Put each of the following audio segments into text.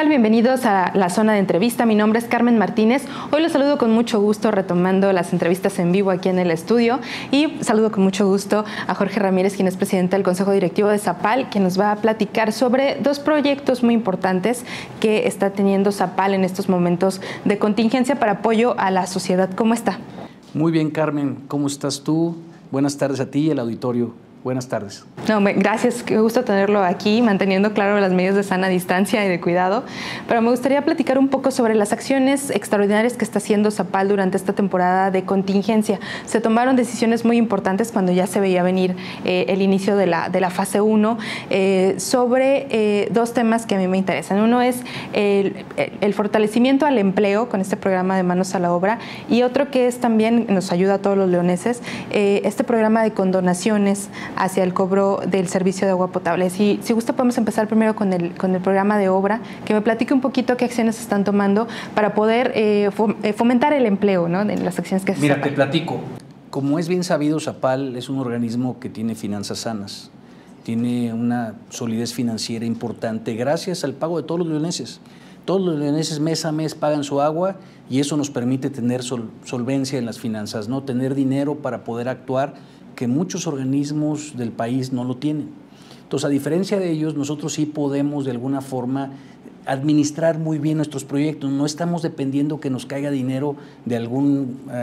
tal? Bienvenidos a la zona de entrevista. Mi nombre es Carmen Martínez. Hoy los saludo con mucho gusto retomando las entrevistas en vivo aquí en el estudio y saludo con mucho gusto a Jorge Ramírez, quien es presidente del Consejo Directivo de Zapal, quien nos va a platicar sobre dos proyectos muy importantes que está teniendo Zapal en estos momentos de contingencia para apoyo a la sociedad. ¿Cómo está? Muy bien, Carmen. ¿Cómo estás tú? Buenas tardes a ti y al auditorio. Buenas tardes. No, gracias, qué gusto tenerlo aquí, manteniendo claro las medidas de sana distancia y de cuidado. Pero me gustaría platicar un poco sobre las acciones extraordinarias que está haciendo Zapal durante esta temporada de contingencia. Se tomaron decisiones muy importantes cuando ya se veía venir el inicio de la fase 1 sobre dos temas que a mí me interesan. Uno es el fortalecimiento al empleo con este programa de Manos a la Obra, y otro que es también, nos ayuda a todos los leoneses, este programa de condonaciones hacia el cobro del servicio de agua potable. Si gusta, podemos empezar primero con el programa de obra, que me platique un poquito qué acciones están tomando para poder fomentar el empleo, ¿no?, de las acciones que se Mira, te platico. Como es bien sabido, Zapal es un organismo que tiene finanzas sanas, tiene una solidez financiera importante gracias al pago de todos los leoneses. Todos los leoneses mes a mes pagan su agua y eso nos permite tener solvencia en las finanzas, ¿no?, tener dinero para poder actuar, que muchos organismos del país no lo tienen. Entonces, a diferencia de ellos, nosotros sí podemos de alguna forma administrar muy bien nuestros proyectos. No estamos dependiendo que nos caiga dinero de alguna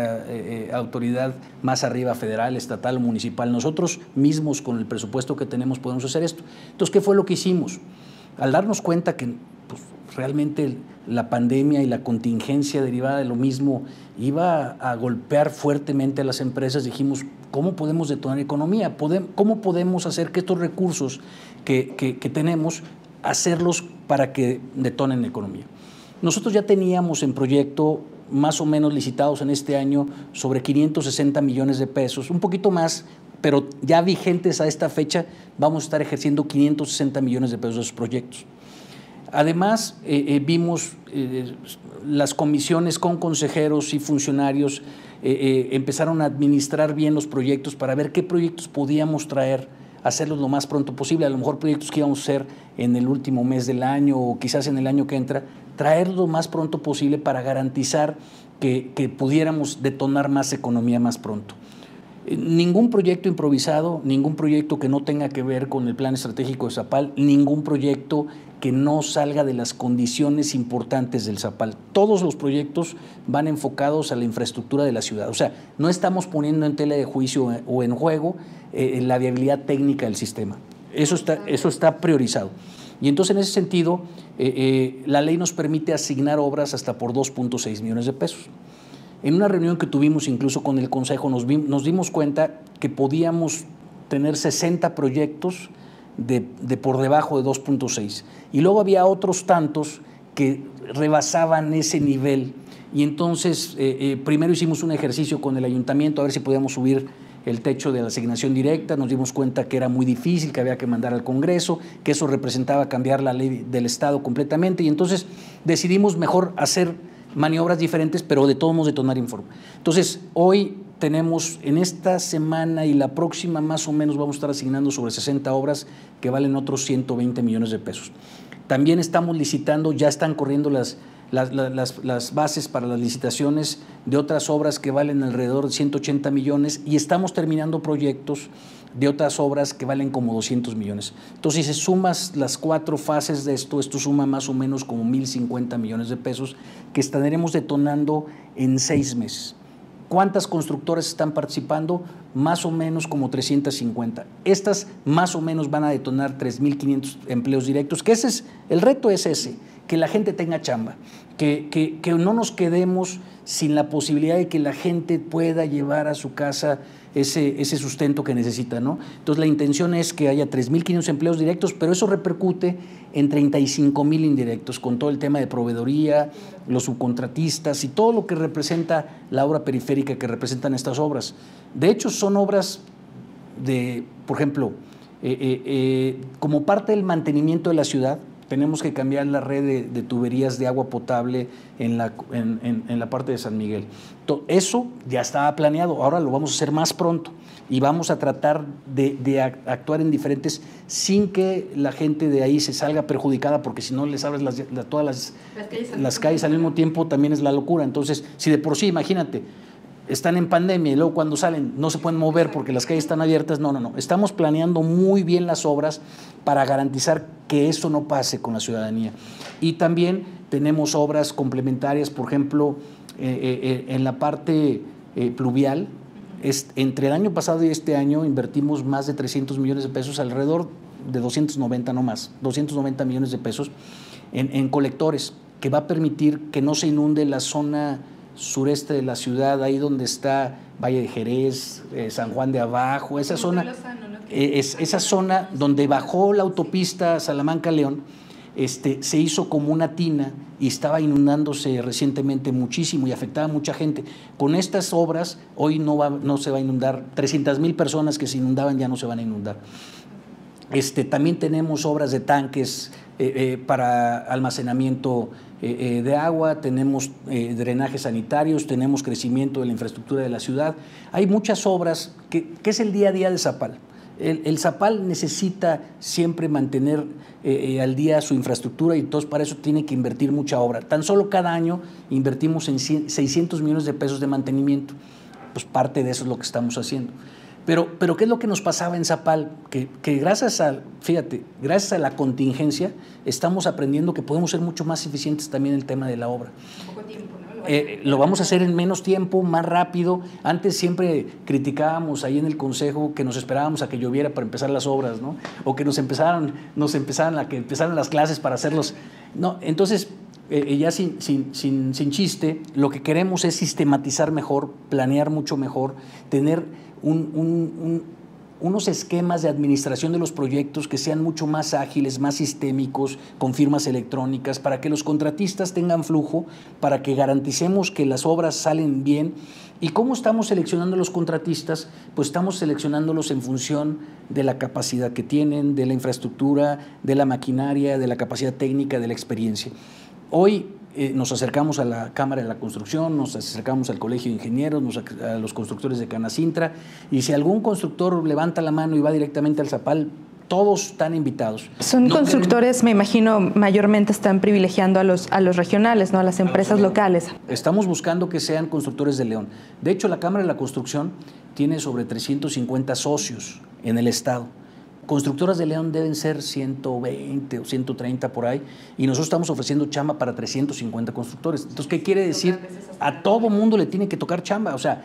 autoridad más arriba, federal, estatal o municipal. Nosotros mismos, con el presupuesto que tenemos, podemos hacer esto. Entonces, ¿qué fue lo que hicimos? Al darnos cuenta que realmente la pandemia y la contingencia derivada de lo mismo iba a golpear fuertemente a las empresas, dijimos, ¿cómo podemos detonar economía? ¿Cómo podemos hacer que estos recursos que tenemos, hacerlos para que detonen economía? Nosotros ya teníamos en proyecto, más o menos licitados en este año, sobre 560 millones de pesos, un poquito más, pero ya vigentes a esta fecha, vamos a estar ejerciendo 560 millones de pesos de esos proyectos. Además, vimos las comisiones con consejeros y funcionarios empezaron a administrar bien los proyectos para ver qué proyectos podíamos traer, hacerlos lo más pronto posible. A lo mejor proyectos que íbamos a hacer en el último mes del año o quizás en el año que entra, traerlos lo más pronto posible para garantizar que pudiéramos detonar más economía más pronto. Ningún proyecto improvisado, ningún proyecto que no tenga que ver con el plan estratégico de Zapal, ningún proyecto que no salga de las condiciones importantes del Zapal. Todos los proyectos van enfocados a la infraestructura de la ciudad. O sea, no estamos poniendo en tela de juicio o en juego la viabilidad técnica del sistema. Eso está priorizado. Y entonces, en ese sentido, la ley nos permite asignar obras hasta por 2.6 millones de pesos. En una reunión que tuvimos incluso con el Consejo nos dimos cuenta que podíamos tener 60 proyectos de por debajo de 2.6. Y luego había otros tantos que rebasaban ese nivel. Y entonces primero hicimos un ejercicio con el ayuntamiento a ver si podíamos subir el techo de la asignación directa. Nos dimos cuenta que era muy difícil, que había que mandar al Congreso, que eso representaba cambiar la ley del Estado completamente. Y entonces decidimos mejor hacer maniobras diferentes, pero de todos modos detonar informe. Entonces, hoy tenemos en esta semana y la próxima más o menos vamos a estar asignando sobre 60 obras que valen otros 120 millones de pesos. También estamos licitando, ya están corriendo las bases para las licitaciones de otras obras que valen alrededor de 180 millones y estamos terminando proyectos de otras obras que valen como 200 millones. Entonces, si se sumas las 4 fases de esto suma más o menos como 1.050 millones de pesos que estaremos detonando en 6 meses. ¿Cuántas constructoras están participando? Más o menos como 350. Estas más o menos van a detonar 3.500 empleos directos, que el reto es ese, que la gente tenga chamba, que no nos quedemos sin la posibilidad de que la gente pueda llevar a su casa ese sustento que necesita, ¿no? Entonces, la intención es que haya 3.500 empleos directos, pero eso repercute en 35.000 indirectos, con todo el tema de proveedoría, los subcontratistas y todo lo que representa la obra periférica que representan estas obras. De hecho, son obras por ejemplo, como parte del mantenimiento de la ciudad, tenemos que cambiar la red de tuberías de agua potable en la parte de San Miguel. Eso ya estaba planeado, ahora lo vamos a hacer más pronto y vamos a tratar de actuar en diferentes sin que la gente de ahí se salga perjudicada, porque si no les abres todas las calles al mismo tiempo también es la locura. Entonces, si de por sí, imagínate, están en pandemia y luego cuando salen no se pueden mover porque las calles están abiertas, no. Estamos planeando muy bien las obras para garantizar que eso no pase con la ciudadanía. Y también tenemos obras complementarias, por ejemplo, en la parte pluvial. Entre el año pasado y este año invertimos más de 300 millones de pesos, alrededor de 290, no más, 290 millones de pesos en colectores, que va a permitir que no se inunde la zona sureste de la ciudad, ahí donde está Valle de Jerez, San Juan de Abajo, esa zona, esa zona donde bajó la autopista Salamanca-León, se hizo como una tina y estaba inundándose recientemente muchísimo y afectaba a mucha gente. Con estas obras hoy no se va a inundar, 300,000 personas que se inundaban ya no se van a inundar. También tenemos obras de tanques para almacenamiento de agua, tenemos drenajes sanitarios, tenemos crecimiento de la infraestructura de la ciudad. Hay muchas obras que es el día a día de Zapal. El Zapal necesita siempre mantener al día su infraestructura y entonces para eso tiene que invertir mucha obra. Tan solo cada año invertimos en 600 millones de pesos de mantenimiento. Pues parte de eso es lo que estamos haciendo. Pero ¿qué es lo que nos pasaba en Zapal? Que gracias a la contingencia estamos aprendiendo que podemos ser mucho más eficientes también en el tema de la obra. Poco tiempo, ¿no? Lo vamos a hacer en menos tiempo, más rápido. Antes siempre criticábamos ahí en el consejo que nos esperábamos a que lloviera para empezar las obras, ¿no? O que nos empezaran a que empezaran las clases para hacerlos. No, entonces ya sin chiste, lo que queremos es sistematizar mejor, planear mucho mejor, tener unos esquemas de administración de los proyectos que sean mucho más ágiles, más sistémicos, con firmas electrónicas, para que los contratistas tengan flujo, para que garanticemos que las obras salen bien. ¿Y cómo estamos seleccionando a los contratistas? Pues estamos seleccionándolos en función de la capacidad que tienen, de la infraestructura, de la maquinaria, de la capacidad técnica, de la experiencia. Hoy nos acercamos a la Cámara de la Construcción, nos acercamos al Colegio de Ingenieros, a los constructores de Canacintra, y si algún constructor levanta la mano y va directamente al Zapal, todos están invitados. Son constructores, me imagino, mayormente están privilegiando a los regionales, ¿no? A las empresas locales. Estamos buscando que sean constructores de León. De hecho, la Cámara de la Construcción tiene sobre 350 socios en el estado. Constructoras de León deben ser 120 o 130 por ahí, y nosotros estamos ofreciendo chamba para 350 constructores. Entonces, ¿qué quiere decir? A todo mundo le tiene que tocar chamba. O sea,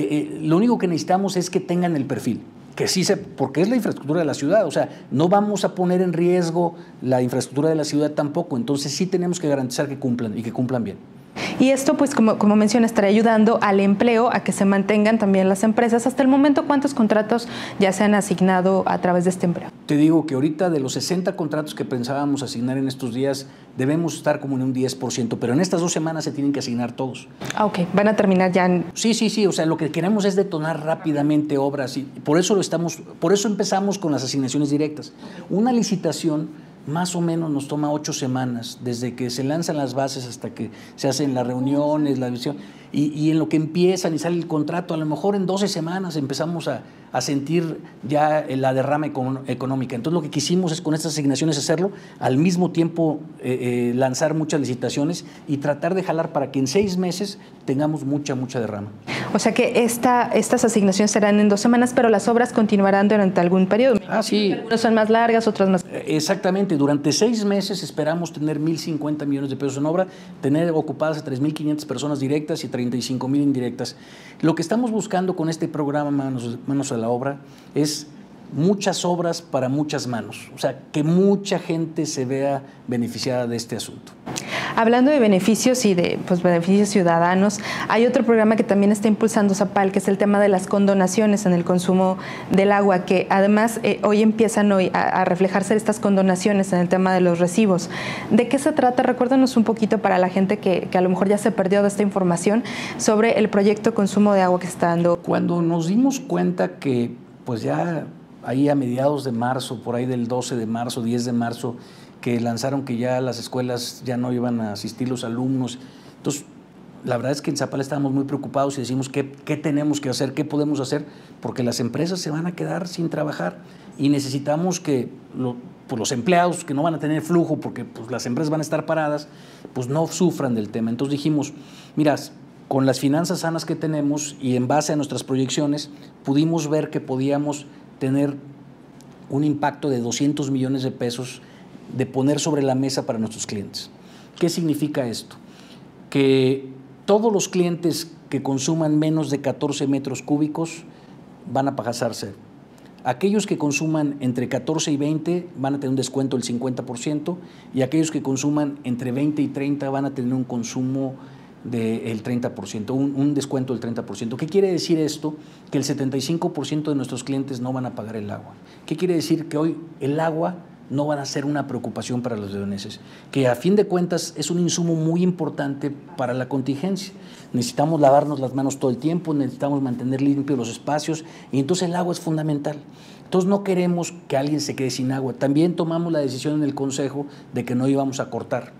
lo único que necesitamos es que tengan el perfil, que sí porque es la infraestructura de la ciudad. O sea, no vamos a poner en riesgo la infraestructura de la ciudad tampoco. Entonces, sí tenemos que garantizar que cumplan y que cumplan bien. Y esto, pues, como menciona, estará ayudando al empleo, a que se mantengan también las empresas. Hasta el momento, ¿cuántos contratos ya se han asignado a través de este empleo? Te digo que ahorita de los 60 contratos que pensábamos asignar en estos días, debemos estar como en un 10%, pero en estas 2 semanas se tienen que asignar todos. Ah, ok. ¿Van a terminar ya? Sí. O sea, lo que queremos es detonar rápidamente obras, y por eso empezamos con las asignaciones directas. Una licitación más o menos nos toma 8 semanas, desde que se lanzan las bases hasta que se hacen las reuniones, la visión, y en lo que empiezan y sale el contrato, a lo mejor en 12 semanas empezamos a sentir ya la derrama económica. Entonces, lo que quisimos es con estas asignaciones hacerlo, al mismo tiempo lanzar muchas licitaciones y tratar de jalar para que en 6 meses tengamos mucha derrama. O sea que estas asignaciones serán en 2 semanas, pero las obras continuarán durante algún periodo. Sí. Algunas son más largas, otras más. Exactamente. Durante 6 meses esperamos tener 1,050 millones de pesos en obra, tener ocupadas a 3,500 personas directas y 35,000 indirectas. Lo que estamos buscando con este programa Manos a la Obra es muchas obras para muchas manos, o sea, que mucha gente se vea beneficiada de este asunto. Hablando de beneficios y de beneficios ciudadanos, hay otro programa que también está impulsando Zapal, que es el tema de las condonaciones en el consumo del agua, que además hoy empiezan a reflejarse estas condonaciones en el tema de los recibos. ¿De qué se trata? Recuérdanos un poquito para la gente que a lo mejor ya se perdió de esta información sobre el proyecto de consumo de agua que está dando. Cuando nos dimos cuenta que pues ya ahí a mediados de marzo, por ahí del 12 de marzo, 10 de marzo, que lanzaron que ya las escuelas ya no iban a asistir los alumnos. Entonces, la verdad es que en Zapala estábamos muy preocupados y decimos qué tenemos que hacer, qué podemos hacer, porque las empresas se van a quedar sin trabajar y necesitamos que pues los empleados que no van a tener flujo porque pues las empresas van a estar paradas, pues no sufran del tema. Entonces dijimos, mira, con las finanzas sanas que tenemos y en base a nuestras proyecciones, pudimos ver que podíamos tener un impacto de 200 millones de pesos de poner sobre la mesa para nuestros clientes. ¿Qué significa esto? Que todos los clientes que consuman menos de 14 metros cúbicos van a pagar cero. Aquellos que consuman entre 14 y 20 van a tener un descuento del 50% y aquellos que consuman entre 20 y 30 van a tener un consumo del 30%, un descuento del 30%. ¿Qué quiere decir esto? Que el 75% de nuestros clientes no van a pagar el agua. ¿Qué quiere decir? Que hoy el agua no van a ser una preocupación para los leoneses, que a fin de cuentas es un insumo muy importante para la contingencia. Necesitamos lavarnos las manos todo el tiempo, necesitamos mantener limpios los espacios y entonces el agua es fundamental. Entonces no queremos que alguien se quede sin agua. También tomamos la decisión en el Consejo de que no íbamos a cortar.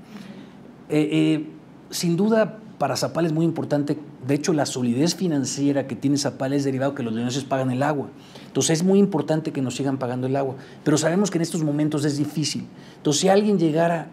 Sin duda, para Zapala es muy importante, de hecho la solidez financiera que tiene Zapala es derivado que los leoneses pagan el agua. Entonces es muy importante que nos sigan pagando el agua, pero sabemos que en estos momentos es difícil. Entonces si alguien llegara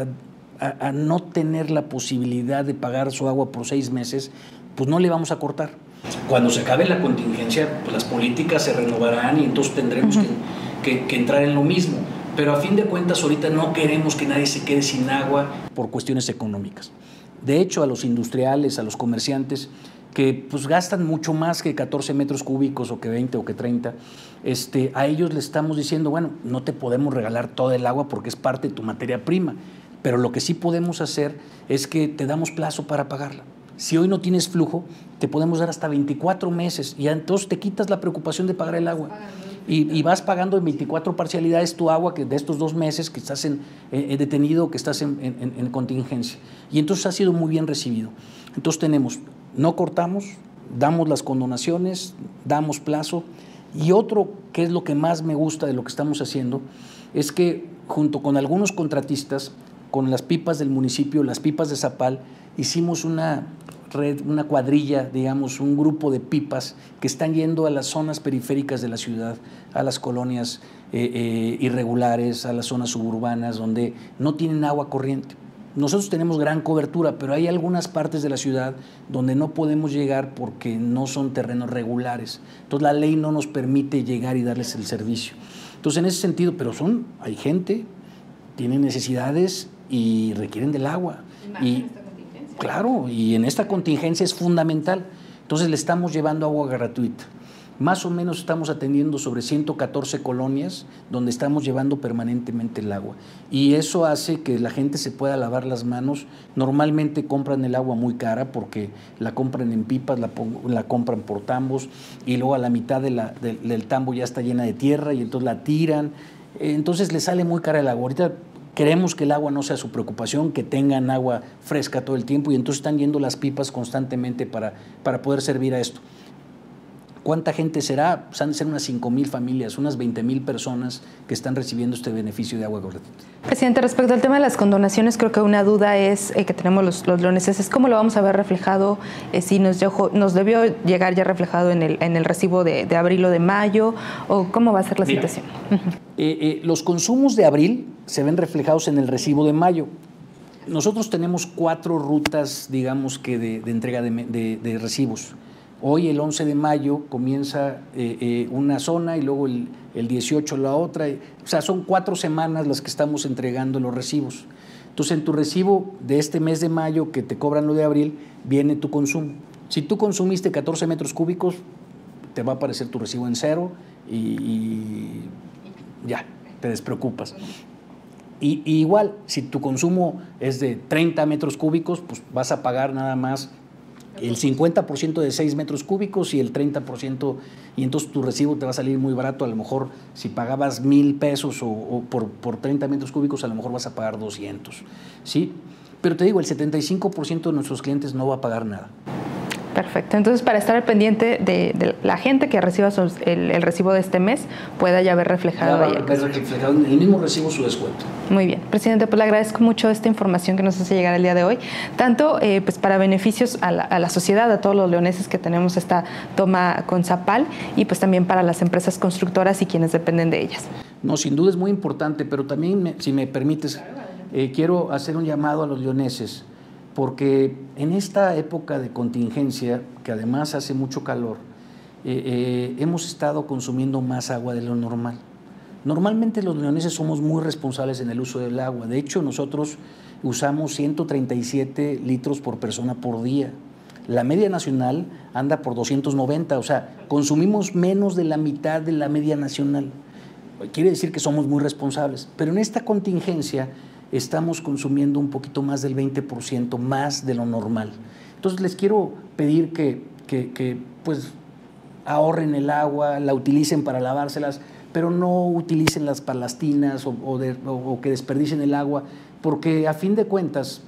a no tener la posibilidad de pagar su agua por 6 meses, pues no le vamos a cortar. Cuando se acabe la contingencia, pues las políticas se renovarán y entonces tendremos que entrar en lo mismo. Pero a fin de cuentas ahorita no queremos que nadie se quede sin agua por cuestiones económicas. De hecho, a los industriales, a los comerciantes, que pues gastan mucho más que 14 metros cúbicos o que 20 o que 30, a ellos les estamos diciendo, bueno, no te podemos regalar toda el agua porque es parte de tu materia prima, pero lo que sí podemos hacer es que te damos plazo para pagarla. Si hoy no tienes flujo, te podemos dar hasta 24 meses y entonces te quitas la preocupación de pagar el agua. Y vas pagando en 24 parcialidades tu agua que de estos 2 meses que estás detenido, que estás en contingencia. Y entonces ha sido muy bien recibido. Entonces no cortamos, damos las condonaciones, damos plazo. Y otro, que es lo que más me gusta de lo que estamos haciendo, es que junto con algunos contratistas, con las pipas del municipio, las pipas de Zapal, hicimos una red, una cuadrilla, digamos, un grupo de pipas que están yendo a las zonas periféricas de la ciudad, a las colonias irregulares, a las zonas suburbanas donde no tienen agua corriente. Nosotros tenemos gran cobertura, pero hay algunas partes de la ciudad donde no podemos llegar porque no son terrenos regulares. Entonces la ley no nos permite llegar y darles el servicio. Entonces en ese sentido, pero hay gente, tienen necesidades y requieren del agua. Y claro, y en esta contingencia es fundamental. Entonces le estamos llevando agua gratuita. Más o menos estamos atendiendo sobre 114 colonias donde estamos llevando permanentemente el agua. Y eso hace que la gente se pueda lavar las manos. Normalmente compran el agua muy cara porque la compran en pipas, la compran por tambos y luego a la mitad del tambo ya está llena de tierra y entonces la tiran. Entonces le sale muy cara el agua. Ahorita queremos que el agua no sea su preocupación, que tengan agua fresca todo el tiempo y entonces están yendo las pipas constantemente para poder servir a esto. ¿Cuánta gente será? Pues han de ser unas 5,000 familias, unas 20,000 personas que están recibiendo este beneficio de agua gratuita. Presidente, respecto al tema de las condonaciones, creo que una duda es que tenemos los leoneses, es cómo lo vamos a ver reflejado, si nos debió llegar ya reflejado en el recibo de abril o de mayo, o cómo va a ser la situación. Los consumos de abril se ven reflejados en el recibo de mayo. Nosotros tenemos 4 rutas, digamos, que de entrega de recibos. Hoy, el 11 de mayo, comienza una zona y luego el 18 la otra. O sea, son 4 semanas las que estamos entregando los recibos. Entonces, en tu recibo de este mes de mayo, que te cobran lo de abril, viene tu consumo. Si tú consumiste 14 metros cúbicos, te va a aparecer tu recibo en 0 y ya, te despreocupas. Y igual, si tu consumo es de 30 metros cúbicos, pues vas a pagar nada más el 50% de 6 metros cúbicos y el 30%, y entonces tu recibo te va a salir muy barato. A lo mejor si pagabas 1,000 pesos o por 30 metros cúbicos, a lo mejor vas a pagar 200, ¿sí? Pero te digo, el 75% de nuestros clientes no va a pagar nada. Perfecto. Entonces, para estar al pendiente de la gente que reciba el recibo de este mes, pueda ya ver reflejado ahí. Reflejado en el mismo recibo su descuento. Muy bien. Presidente, pues le agradezco mucho esta información que nos hace llegar el día de hoy, tanto pues para beneficios a la sociedad, a todos los leoneses que tenemos esta toma con Zapal, y pues también para las empresas constructoras y quienes dependen de ellas. No, sin duda es muy importante, pero también, si me permites, quiero hacer un llamado a los leoneses, porque en esta época de contingencia, que además hace mucho calor, hemos estado consumiendo más agua de lo normal. Normalmente los leoneses somos muy responsables en el uso del agua. De hecho, nosotros usamos 137 litros por persona por día. La media nacional anda por 290, o sea, consumimos menos de la mitad de la media nacional. Quiere decir que somos muy responsables, pero en esta contingencia estamos consumiendo un poquito más del 20% más de lo normal. Entonces les quiero pedir que pues ahorren el agua, la utilicen para lavárselas, pero no utilicen las para las tinas o que desperdicien el agua, porque a fin de cuentas,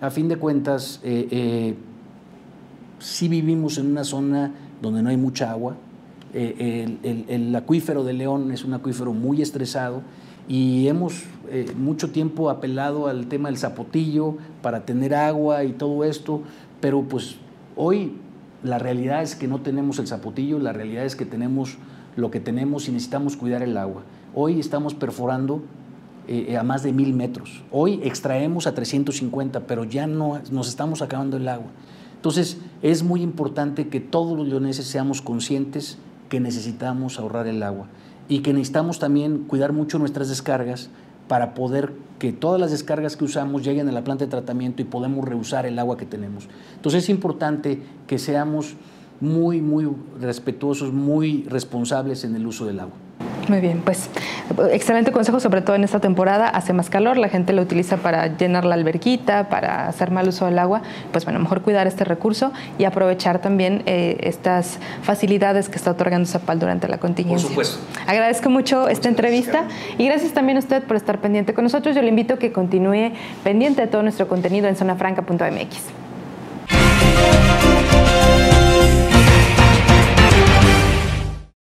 sí vivimos en una zona donde no hay mucha agua. El acuífero de León es un acuífero muy estresado y hemos mucho tiempo apelado al tema del zapotillo para tener agua y todo esto, pero pues hoy la realidad es que no tenemos el zapotillo, la realidad es que tenemos lo que tenemos y necesitamos cuidar el agua. Hoy estamos perforando a más de 1000 metros, hoy extraemos a 350, pero ya no nos estamos acabando el agua. Entonces es muy importante que todos los leoneses seamos conscientes que necesitamos ahorrar el agua y que necesitamos también cuidar mucho nuestras descargas para poder que todas las descargas que usamos lleguen a la planta de tratamiento y podamos reusar el agua que tenemos. Entonces es importante que seamos muy, muy respetuosos, muy responsables en el uso del agua. Muy bien, pues excelente consejo, sobre todo en esta temporada, hace más calor, la gente lo utiliza para llenar la alberquita, para hacer mal uso del agua, pues bueno, mejor cuidar este recurso y aprovechar también estas facilidades que está otorgando Zapal durante la contingencia. Por supuesto. Agradezco mucho esta entrevista y gracias también a usted por estar pendiente con nosotros. Yo le invito a que continúe pendiente de todo nuestro contenido en zonafranca.mx.